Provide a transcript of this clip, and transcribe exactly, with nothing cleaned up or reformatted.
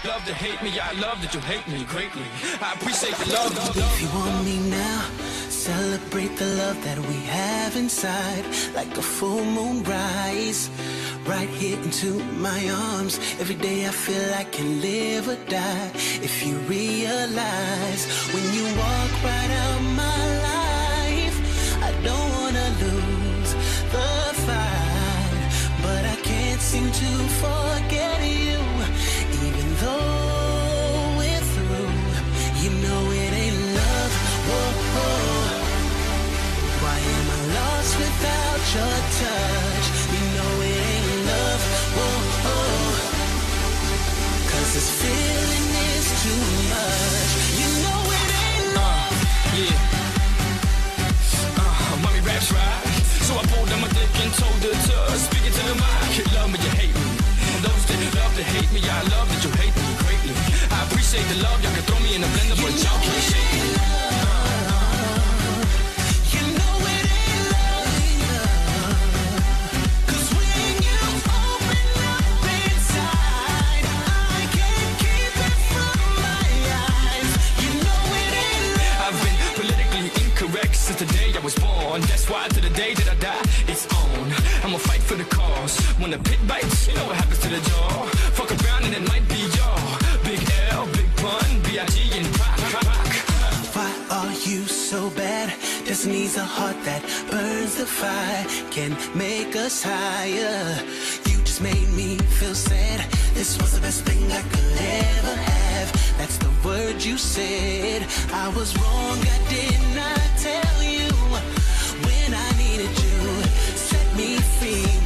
Love to hate me, I love that you hate me greatly. I appreciate the love. If you want me now, celebrate the love that we have inside. Like a full moon rise, right here into my arms. Every day I feel I can live or die. If you realize when you walk right out my life, I don't wanna lose the fight, but I can't seem to forget you. Even though we're through, you know it ain't love. Whoa, whoa. Why am I lost without your touch? You know it ain't love. Whoa, whoa. Cause this feeling is too much. You know it ain't love. Uh, yeah. Uh, mommy raps right. So I pulled on my dick and told her to speak it to the mic. You love me, you hate me. Those that love to hate me, I love that you hate me greatly. I appreciate the love, y'all can throw me in a blender, but y'all can't shake me. You know it ain't love. Cause when you open up inside, I can't keep it from my eyes. You know it ain't love. I've been politically incorrect since the day I was born. That's why to the day that I die, it's on. I'ma fight for the cause. When the pit bites, you know what happens to the jaw. Fuck around and it might be y'all. Big L, big pun, B I G and rock, rock, rock. Why are you so bad? Destiny's a heart that burns the fire, can make us higher. You just made me feel sad. This was the best thing I could ever have. That's the word you said. I was wrong, I did not tell you when I needed you. Set me free.